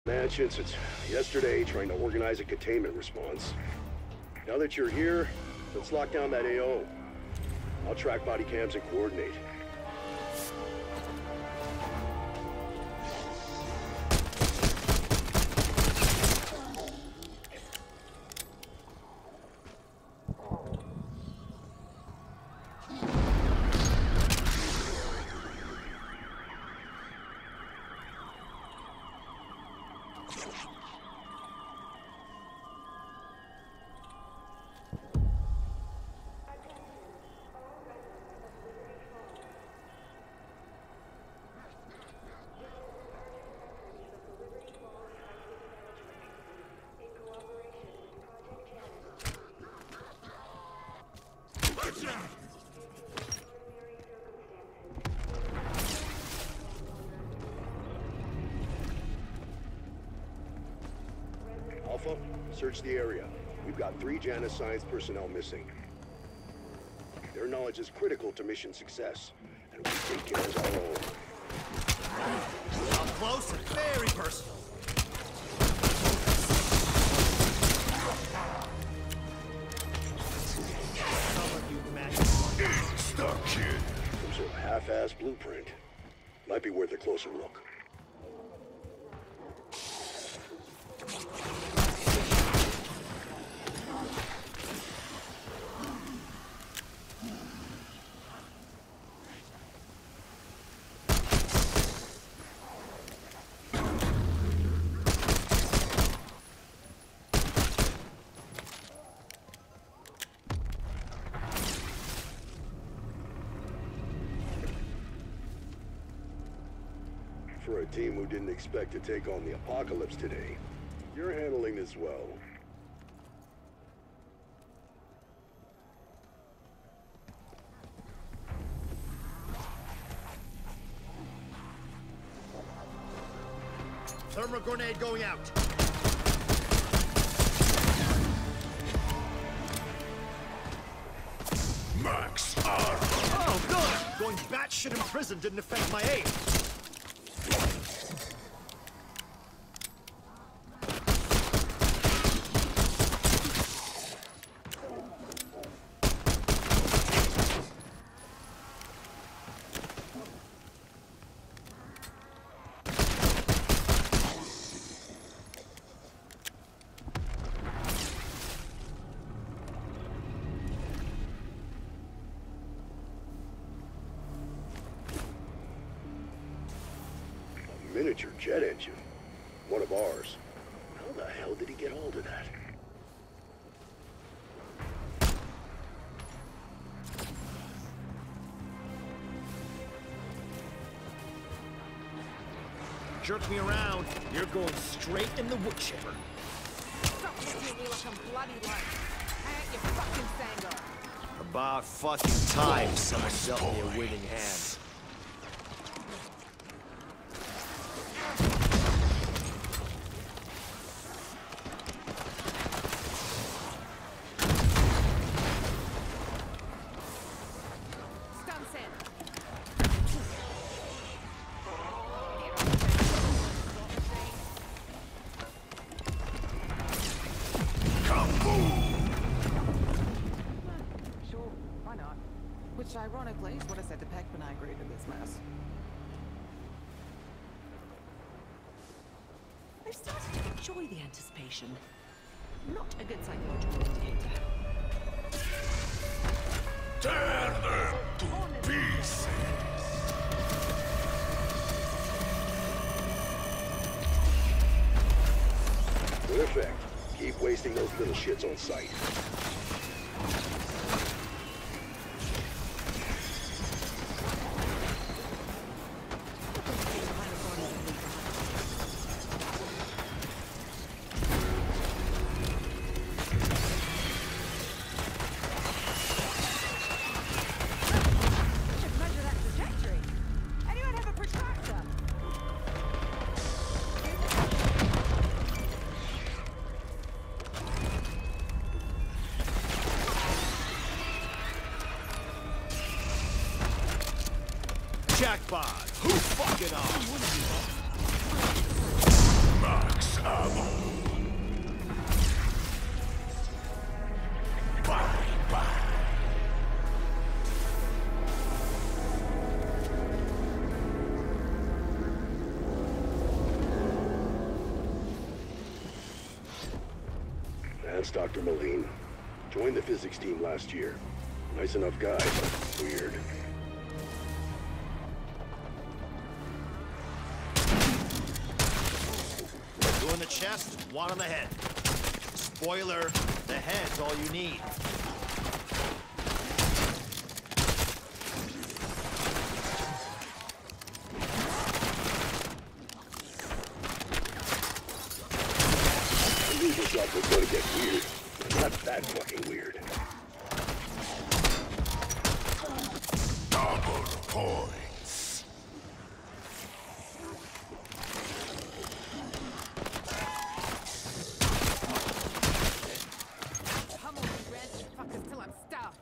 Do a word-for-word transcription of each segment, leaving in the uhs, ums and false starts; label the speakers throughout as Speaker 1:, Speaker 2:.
Speaker 1: Mansion since yesterday, trying to organize a containment response. Now that you're here, let's lock down that A O. I'll track body cams and coordinate. Alpha, search the area. We've got three Janus Science personnel missing. Their knowledge is critical to mission success, and we take care of our own.
Speaker 2: Up close and very personal. Some of you magic
Speaker 1: stuck, kid. Some sort of half-assed blueprint. Might be worth a closer look. For a team who didn't expect to take on the apocalypse today, you're handling this well.
Speaker 2: Thermal grenade going out.
Speaker 1: Max R.
Speaker 2: Oh, good! Going batshit in prison didn't affect my aim.
Speaker 1: Miniature jet engine. One of ours. How the hell did he get hold of that?
Speaker 2: Jerk me around, you're going straight in the wood chipper.
Speaker 3: Stop hitting me like I'm bloody like. I ain't your fucking Sango.
Speaker 2: About fucking time someone dealt me a winning hand.
Speaker 3: Which ironically is what I said to Peck when I agreed to this mess.
Speaker 4: I've started to enjoy the anticipation. Not a good psychological indicator.
Speaker 1: Tear them to pieces! Perfect. Keep wasting those little shits on sight.
Speaker 2: Jackpot! Who fucking off?
Speaker 1: Max That's Doctor Moline. Joined the physics team last year. Nice enough guy, but weird.
Speaker 2: Two in the chest, one on the head. Spoiler, the head's all you need.
Speaker 1: I knew this stuff was gonna get weird. Not that fucking weird.
Speaker 5: Double points.
Speaker 3: Come on, red fuckers till I'm stuffed.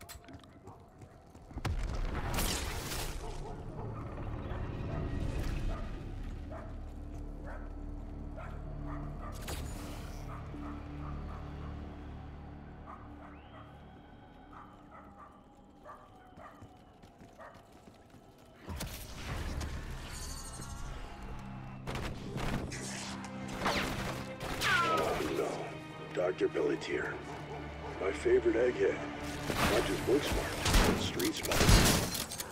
Speaker 1: Oh no. Doctor Pelletier. My favorite egghead. Not just book smart, but street smart.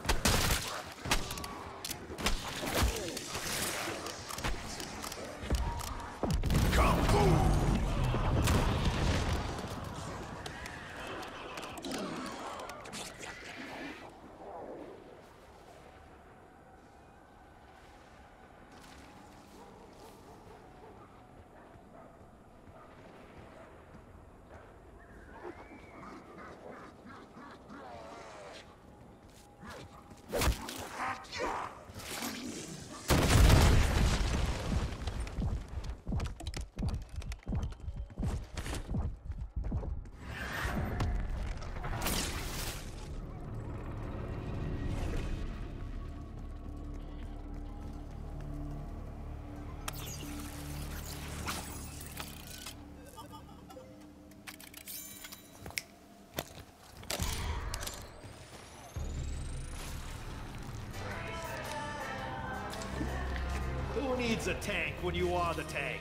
Speaker 2: Who needs a tank when you are the tank?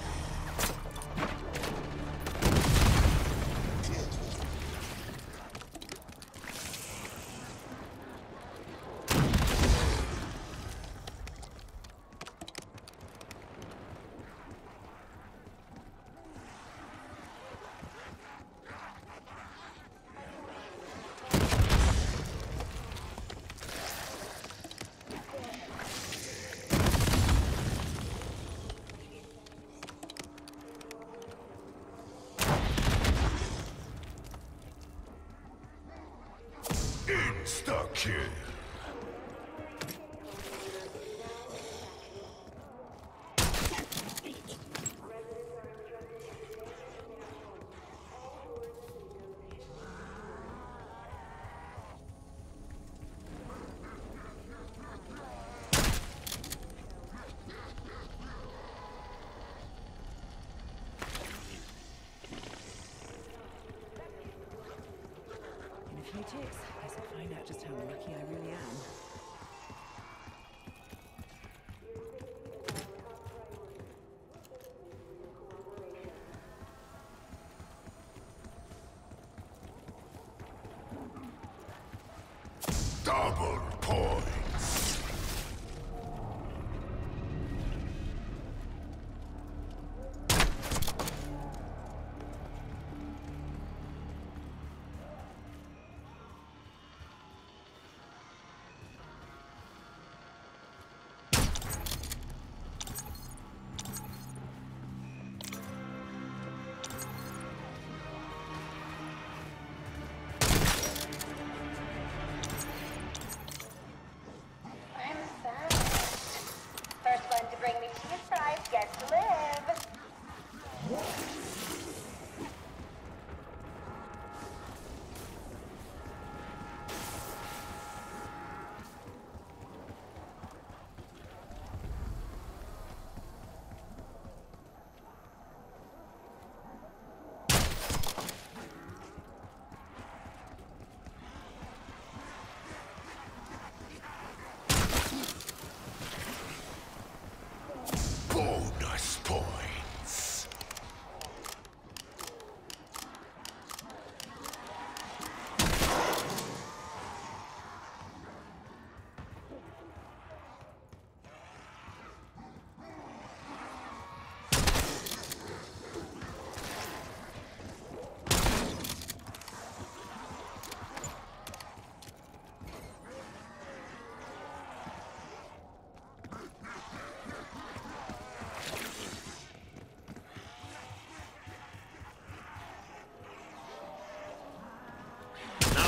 Speaker 5: Insta-kill.
Speaker 4: In a few ticks, I guess I'll find out just how lucky I really am.
Speaker 5: Double points.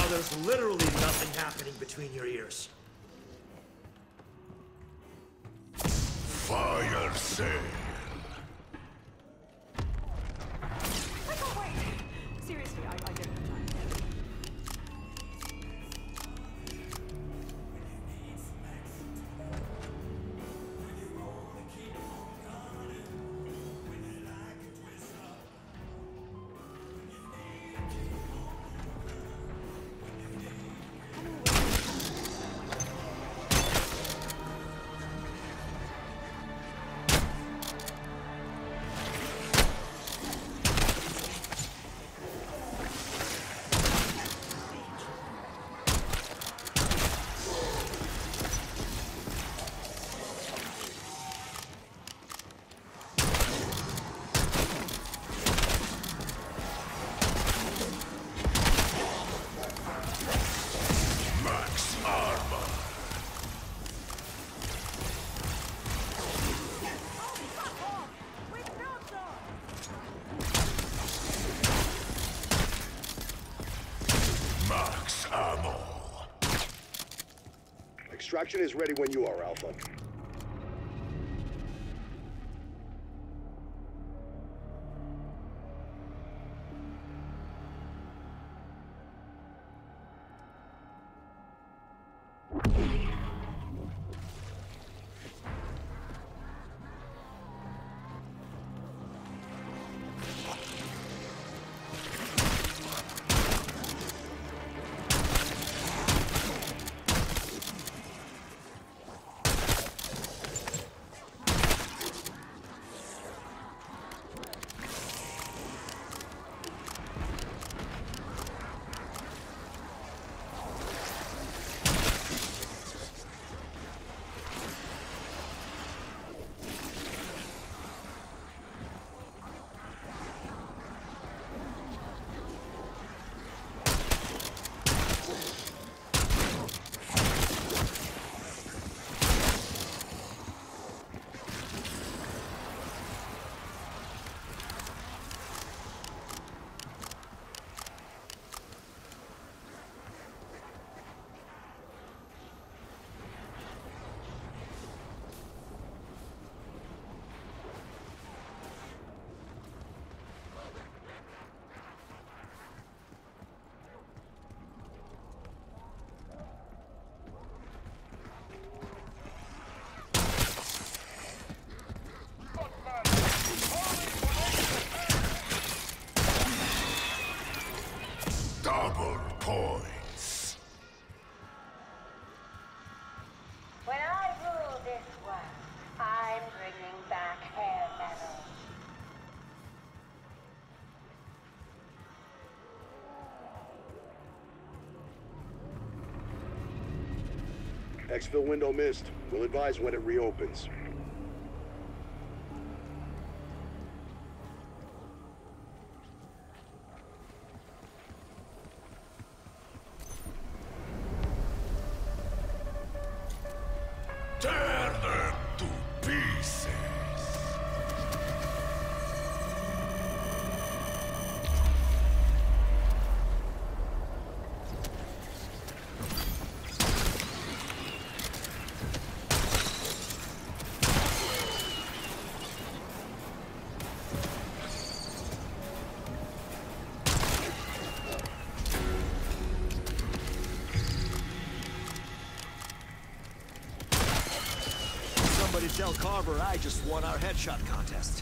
Speaker 2: Now there's literally nothing happening between your ears.
Speaker 5: Fire sale.
Speaker 4: I can't wait! Seriously, I, I don't have time.
Speaker 1: Extraction is ready when you are, Alpha.
Speaker 5: Double points.
Speaker 6: When I rule this one, I'm bringing back hair metal.
Speaker 1: Exfil window missed. We'll advise when it reopens.
Speaker 5: Tear them to pieces.
Speaker 2: Somebody tell Carver I just won our headshot contest.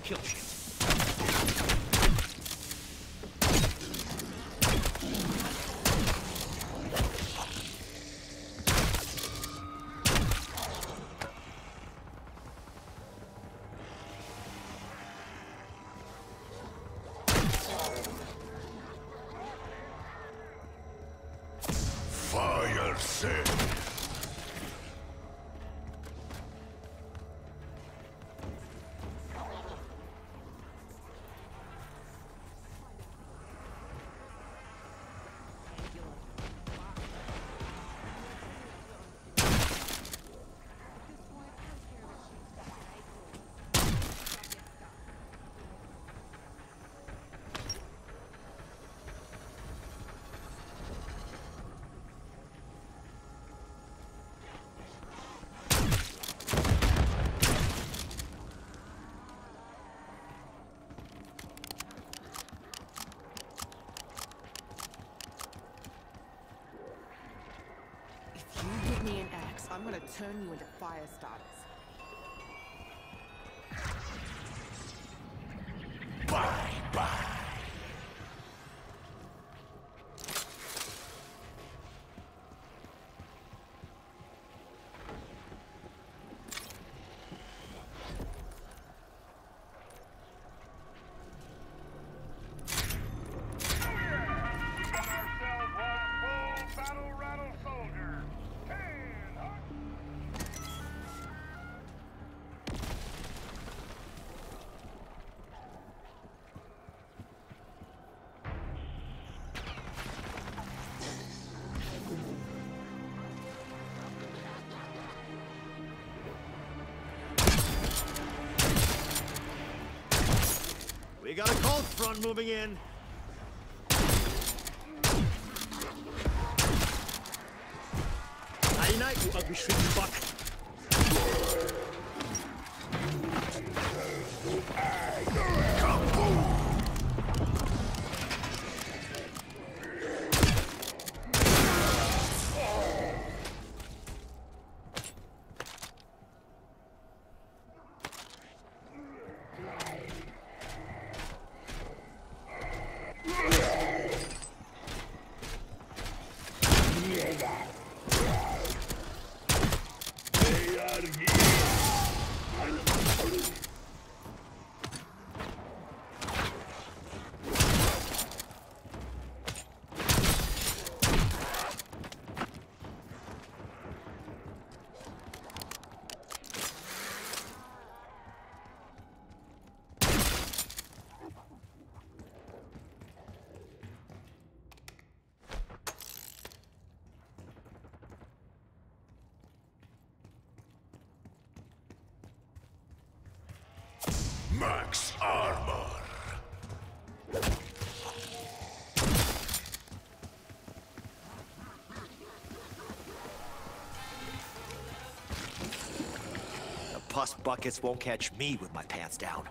Speaker 2: kill shit.
Speaker 5: Fire sale.
Speaker 3: If you give me an axe, I'm gonna turn you into fire starters.
Speaker 5: Bye bye.
Speaker 2: We got a cold front moving in. Nighty night, you ugly shriek fuck. Max armor. The pus buckets won't catch me with my pants down.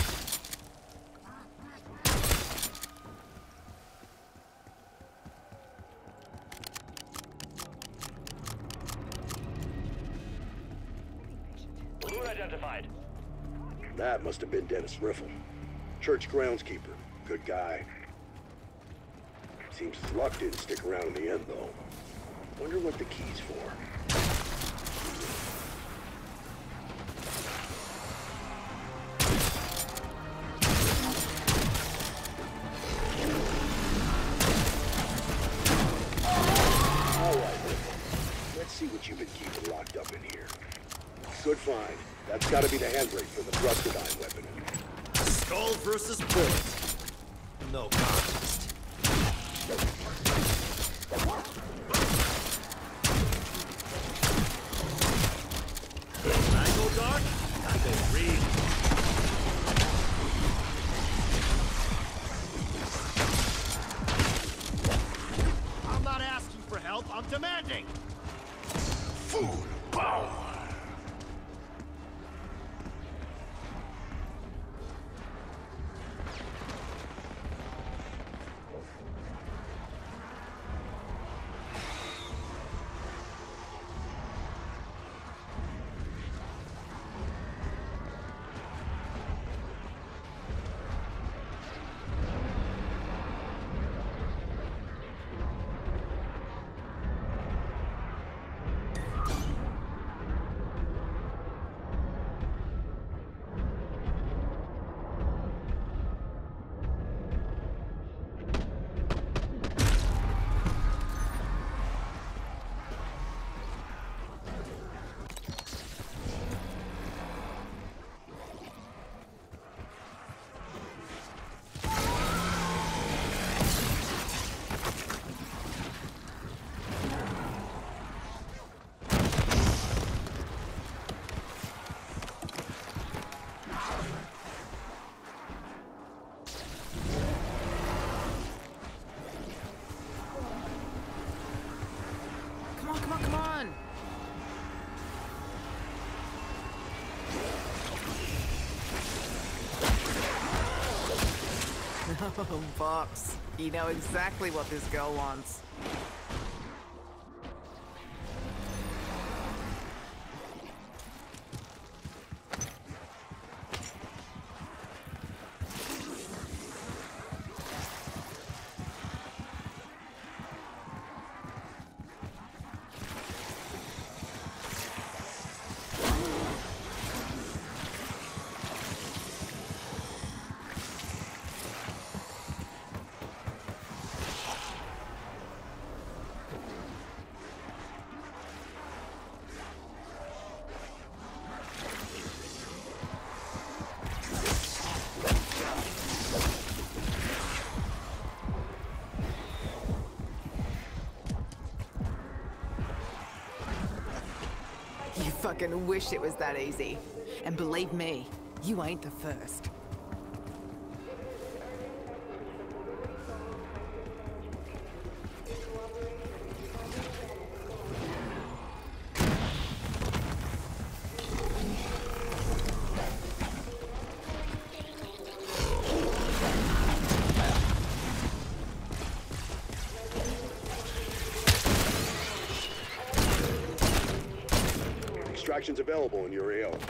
Speaker 7: Balloon identified.
Speaker 1: That must have been Dennis Riffle. Church groundskeeper. Good guy. Seems his luck didn't stick around in the end, though. Wonder what the key's for. All right, Riffle. Let's see what you've been keeping locked up in here. Good find. That's gotta be the handbrake for the Thrustodine weapon.
Speaker 2: Skull versus bullet. No contest. I go dark, I go green. I'm not asking for help, I'm demanding.
Speaker 5: Full power.
Speaker 7: Oh, Box. You know exactly what this girl wants. You fucking wish it was that easy. And believe me, you ain't the first.
Speaker 1: Extractions available in your A O.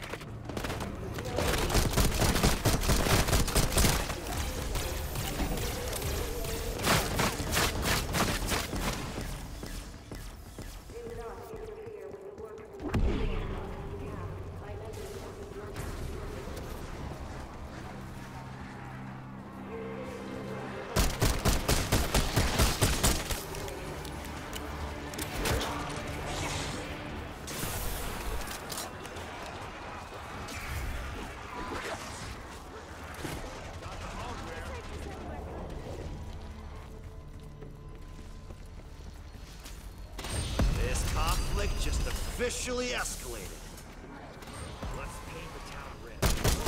Speaker 2: Just officially escalated. Let's paint the town red.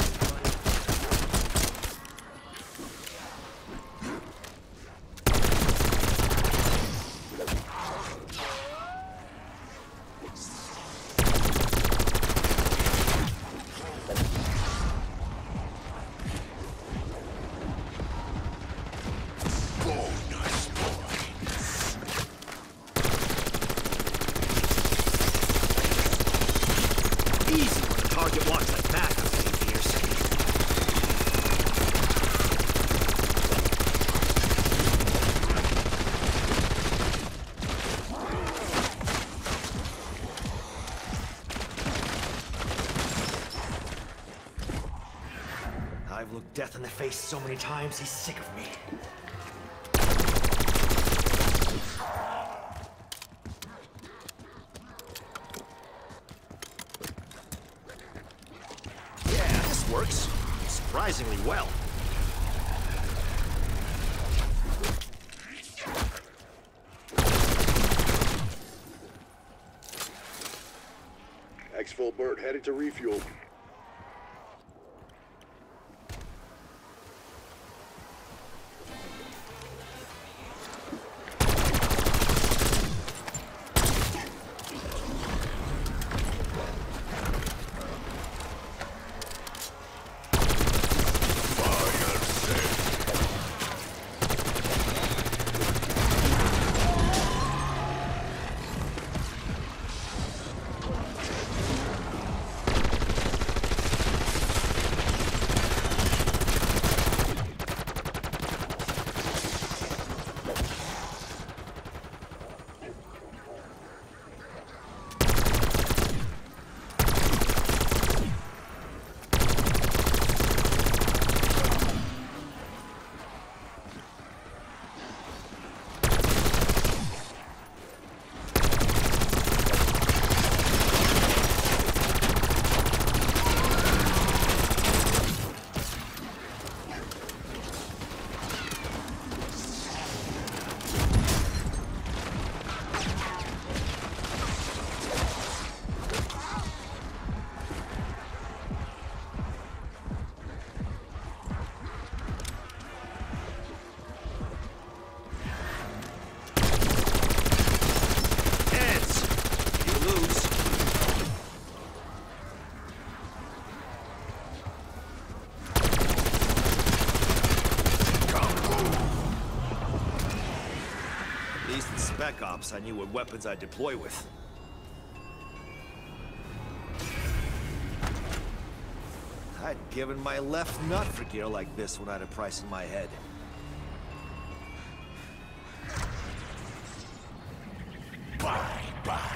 Speaker 2: Target walks like that, Fierce. I've looked death in the face so many times, he's sick of me. Works surprisingly well.
Speaker 1: Exfil Burt headed to refuel.
Speaker 2: Spec Ops, I knew what weapons I'd deploy with. I'd given my left nut for gear like this when I had a price in my head.
Speaker 5: Bye, bye.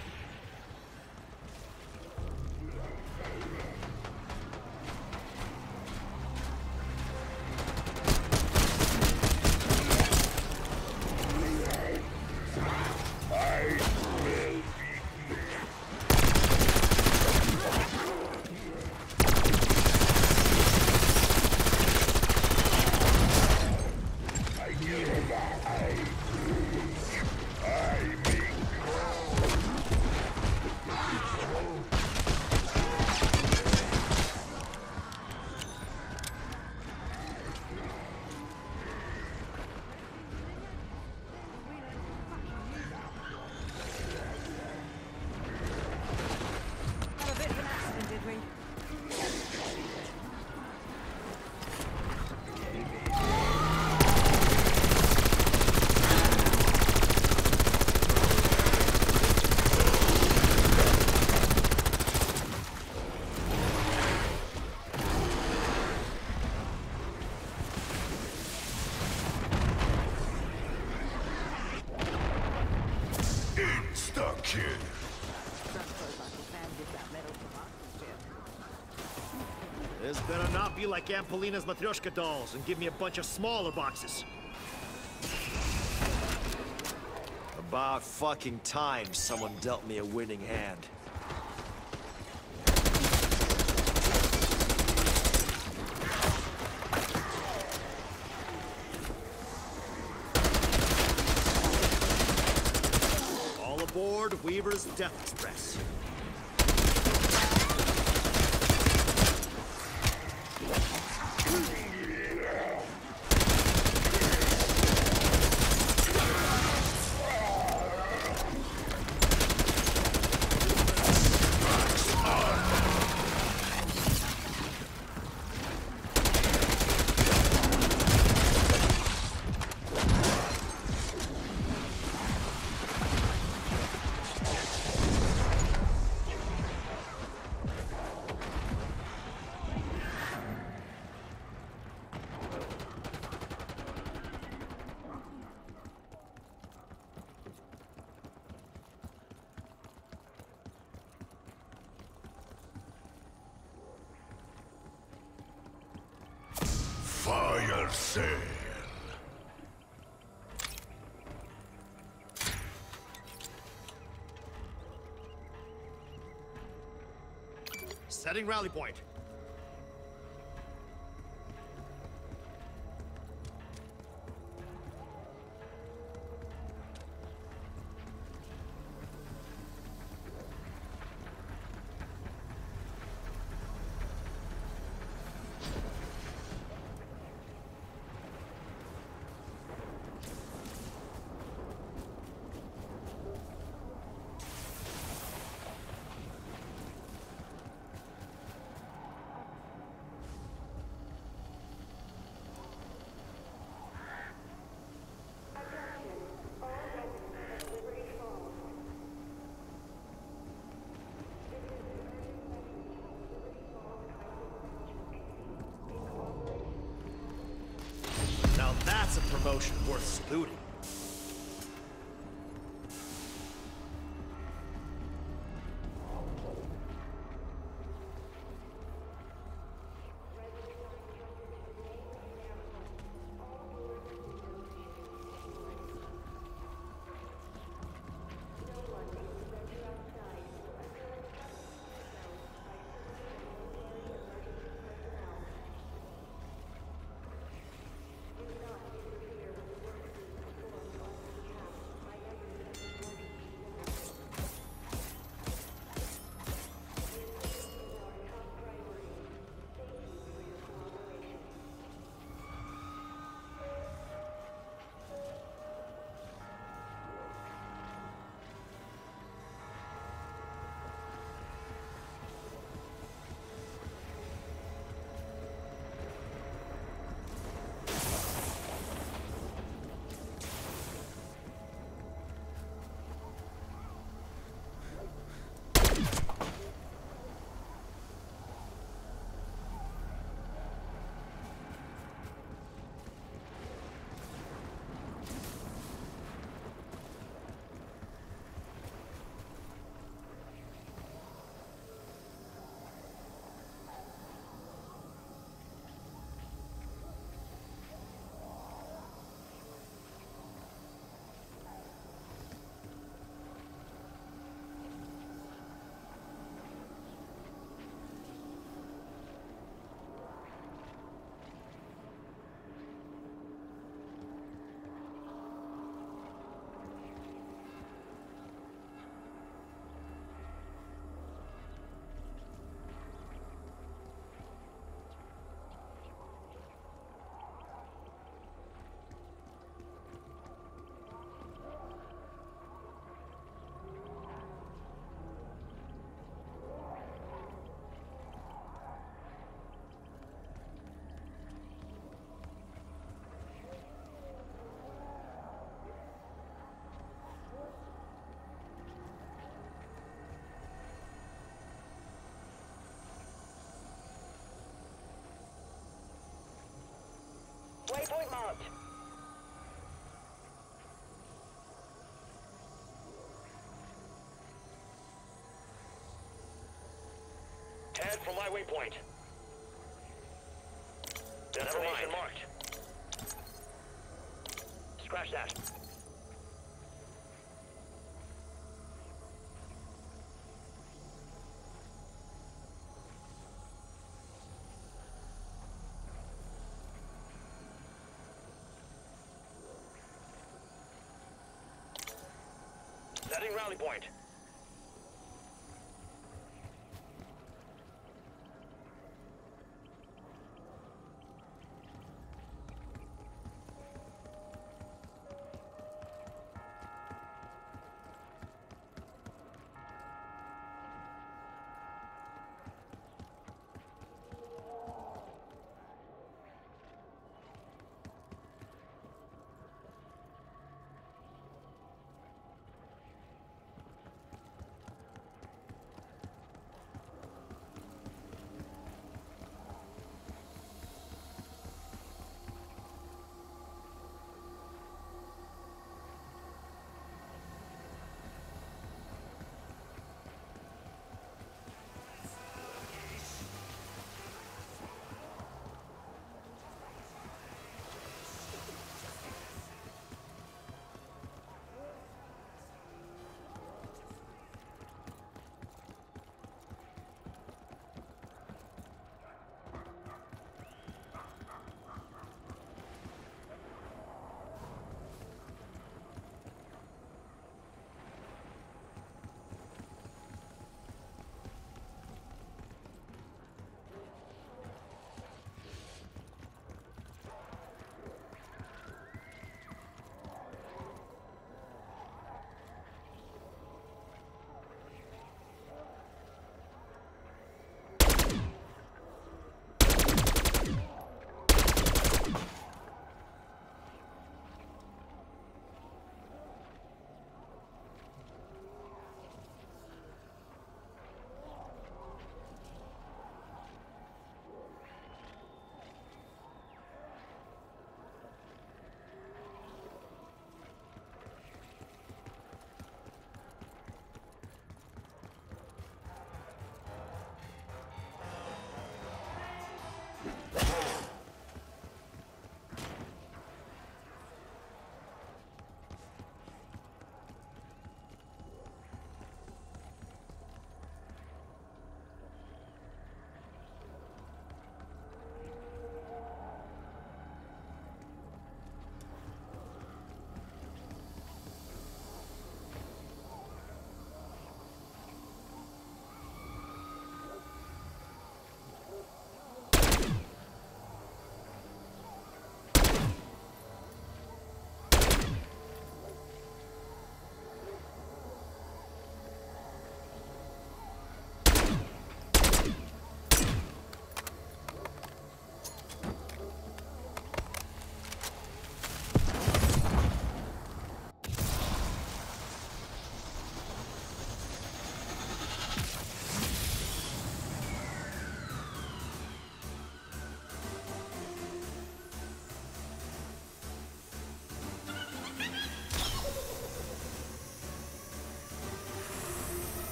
Speaker 3: Have a bit of an accident, did we?
Speaker 5: Insta-kill.
Speaker 2: This better not be like Ampolina's Matryoshka dolls and give me a bunch of smaller boxes. About fucking time someone dealt me a winning hand. All aboard Weaver's Death Express.
Speaker 5: Fire sale.
Speaker 2: Setting rally point. Now that's a promotion worth saluting.
Speaker 6: Waypoint marked.
Speaker 5: Head from my waypoint. Destination marked. Scratch that. Setting rally point.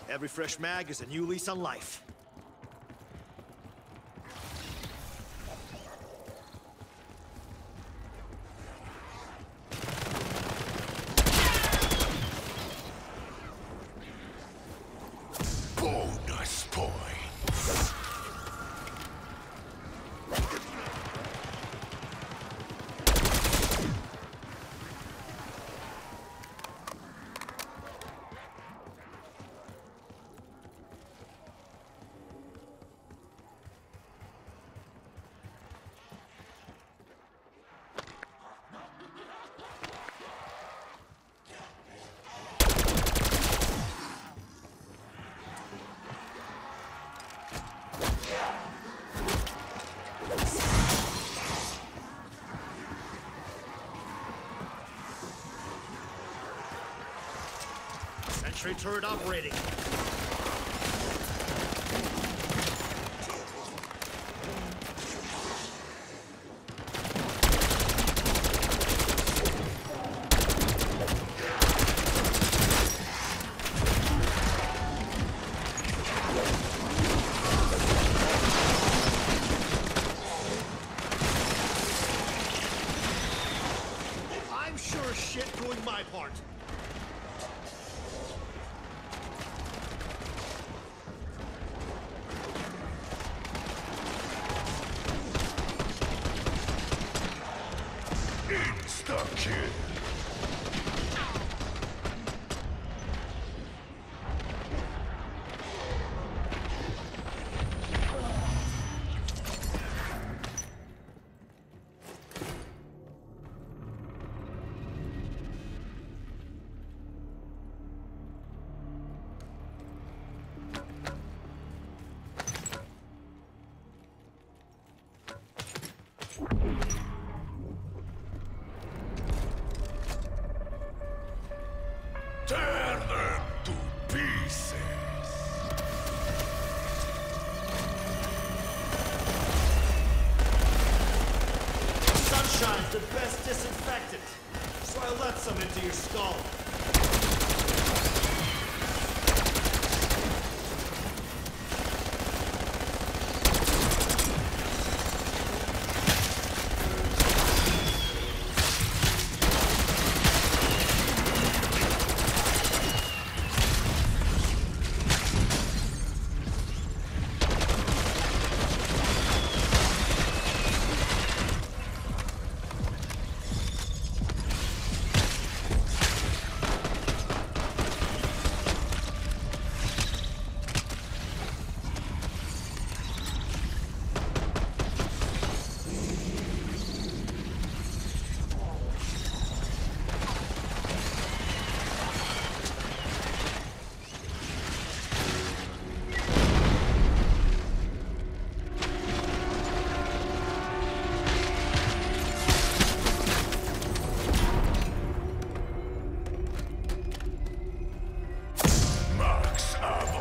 Speaker 2: Every fresh mag is a new lease on life.
Speaker 1: Bonus points.
Speaker 2: Sentry turret operating. I'm sure as shit doing my part.
Speaker 1: Insta-kill. Tear them to pieces.
Speaker 2: Sunshine's the best disinfectant, so I let some into your skull.
Speaker 1: Max ammo.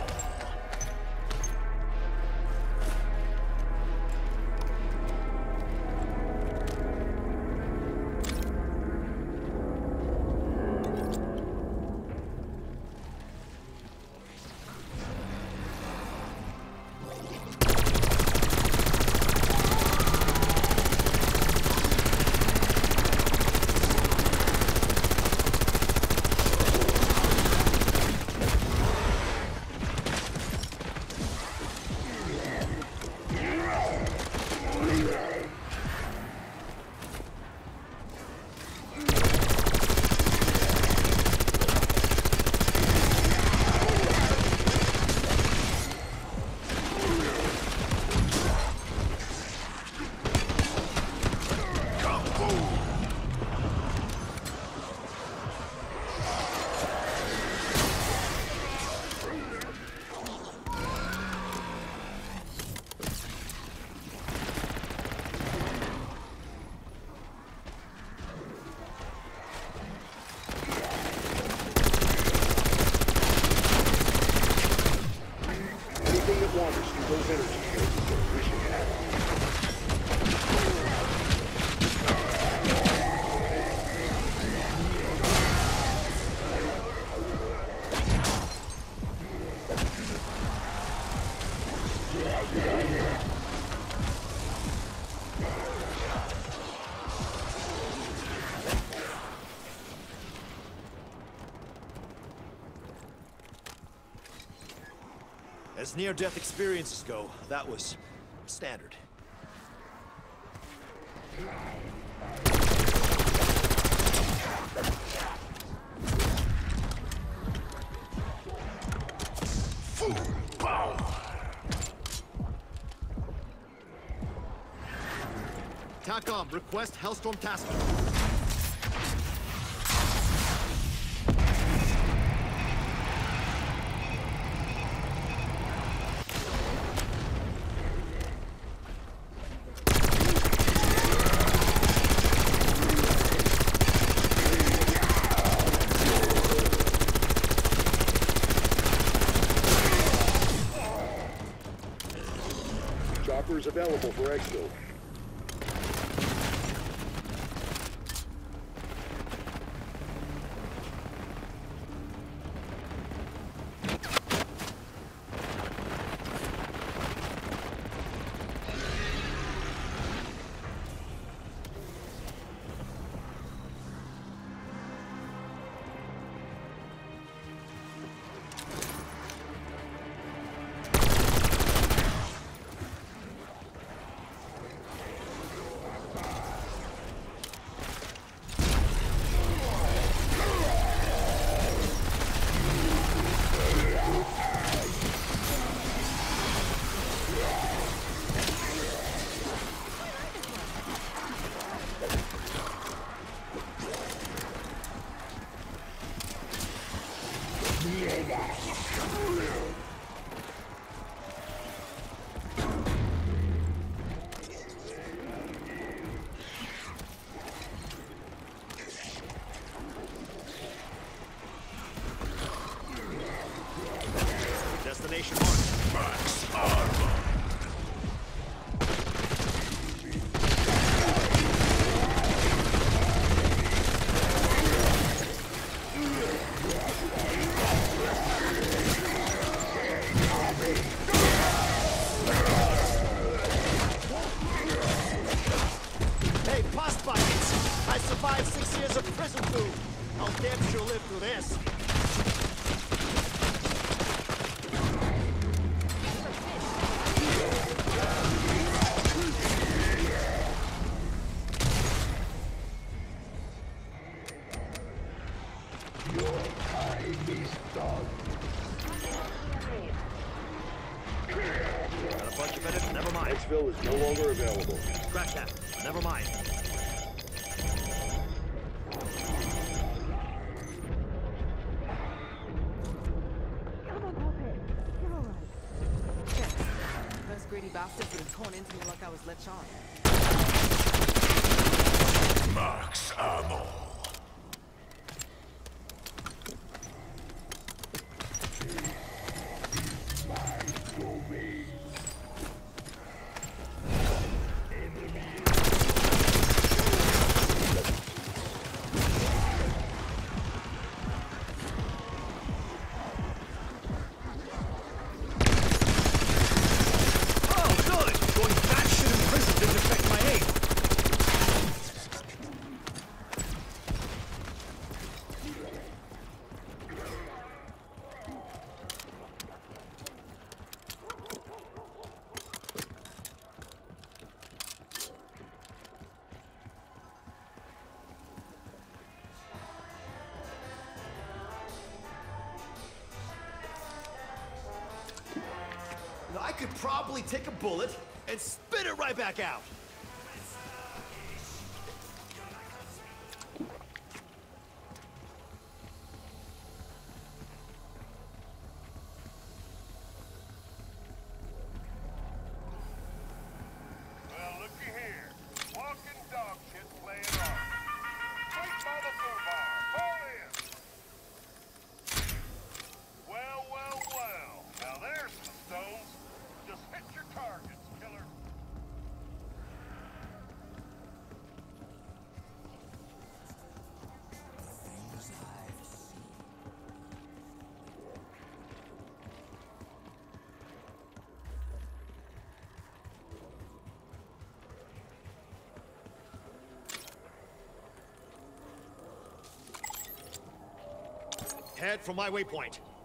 Speaker 1: Anything that wanders through those energy fields is going to wish it had.
Speaker 2: As near-death experiences go, that was standard. TACOM, request Hellstorm task force.
Speaker 1: Choppers available for exfil.
Speaker 2: Destination marked. Max armor. Hey, pus buckets! I survived six years of prison food. I'll damn sure live through this. Got a bunch of edits, never mind.
Speaker 1: Exfil is no longer available.
Speaker 2: Scratch that. Never mind.
Speaker 7: Those greedy bastards would have torn into me like I was Lechon.
Speaker 2: Max ammo. Now, I could probably take a bullet and spit it right back out.
Speaker 8: Well, looky here. Walking dog shit playing on. Wait by the blue bar. Fall in. Well, well, well. Now there's some stones. Just hit your targets, killer.
Speaker 2: Head for my waypoint.